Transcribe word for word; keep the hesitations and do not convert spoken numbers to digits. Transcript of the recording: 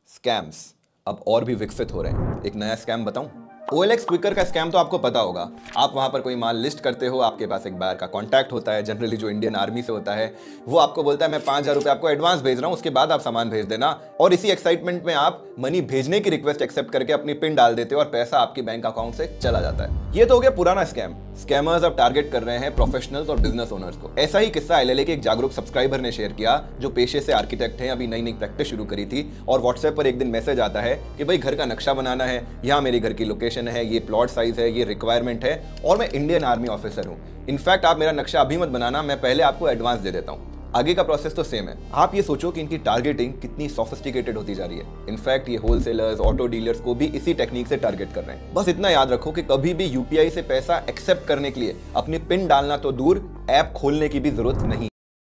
Scams अब और भी विकसित हो रहे हैं। एक नया स्कैम बताऊं? ओ एल एक्स क्विकर का स्कैम तो आपको पता होगा। आप वहां पर कोई माल लिस्ट करते हो, आपके पास एक बायर का कांटेक्ट होता है, जनरली जो इंडियन आर्मी से होता है। वो आपको बोलता है मैं पांच हजार रुपए आपको एडवांस भेज रहा हूं, उसके बाद आप सामान भेज देना। और इसी एक्साइटमेंट में आप मनी भेजने की रिक्वेस्ट एक्सेप्ट करके अपनी पिन डाल देते हो और पैसा आपके बैंक अकाउंट से चला जाता है। ये तो हो गया पुराना स्कैम। स्कैमर्स अब टारगेट कर रहे हैं प्रोफेशनल्स और बिजनेस ओनर्स को। ऐसा ही किस्सा एल एल ए के एक जागरूक सब्सक्राइबर ने शेयर किया, जो पेशे से आर्किटेक्ट हैं, अभी नई नई प्रैक्टिस शुरू करी थी। और व्हाट्सएप पर एक दिन मैसेज आता है कि भाई घर का नक्शा बनाना है, यहाँ मेरे घर की लोकेशन है, ये प्लॉट साइज है, ये रिक्वायरमेंट है और मैं इंडियन आर्मी ऑफिसर हूँ। इनफैक्ट आप मेरा नक्शा अभी मत बनाना, मैं पहले आपको एडवांस दे देता हूँ। आगे का प्रोसेस तो सेम है। आप ये सोचो कि इनकी टारगेटिंग कितनी सोफिस्टिकेटेड होती जा रही है। इनफैक्ट ये होलसेलर्स, ऑटो डीलर्स को भी इसी टेक्निक से टारगेट कर रहे हैं। बस इतना याद रखो कि कभी भी यू पी आई से पैसा एक्सेप्ट करने के लिए अपनी पिन डालना तो दूर, ऐप खोलने की भी जरूरत नहीं है।